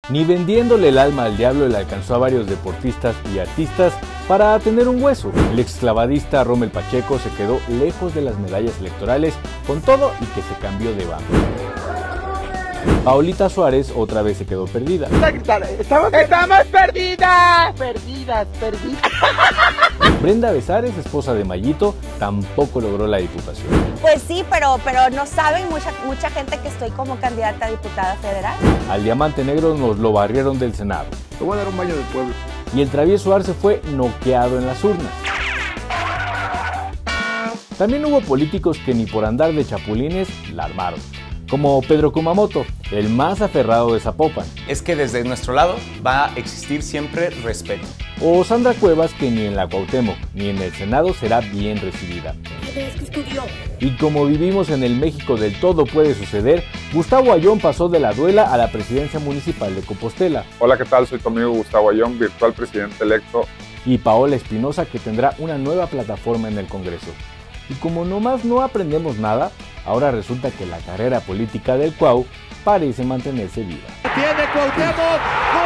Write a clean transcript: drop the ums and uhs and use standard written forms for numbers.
Ni vendiéndole el alma al diablo le alcanzó a varios deportistas y artistas para tener un hueso. El exclavadista Rommel Pacheco se quedó lejos de las medallas electorales con todo y que se cambió de bando. Paulita Suárez otra vez se quedó perdida. ¡Estamos perdidas! Perdidas. Brenda Besares, esposa de Mayito, tampoco logró la diputación. Pues sí, pero no saben mucha gente que estoy como candidata a diputada federal. Al Diamante Negro nos lo barrieron del Senado. Te voy a dar un baño del pueblo. Y el travieso Arce fue noqueado en las urnas. También hubo políticos que ni por andar de chapulines la armaron, como Pedro Kumamoto, el más aferrado de Zapopan. Es que desde nuestro lado va a existir siempre respeto. O Sandra Cuevas, que ni en la Cuauhtémoc ni en el Senado será bien recibida. Y como vivimos en el México del todo puede suceder, Gustavo Ayón pasó de la duela a la presidencia municipal de Compostela. Hola, ¿qué tal? Soy tu amigo Gustavo Ayón, virtual presidente electo. Y Paola Espinosa, que tendrá una nueva plataforma en el Congreso. Y como nomás no aprendemos nada, ahora resulta que la carrera política del Cuau parece mantenerse viva. ¡Tiene Cuauhtémoc!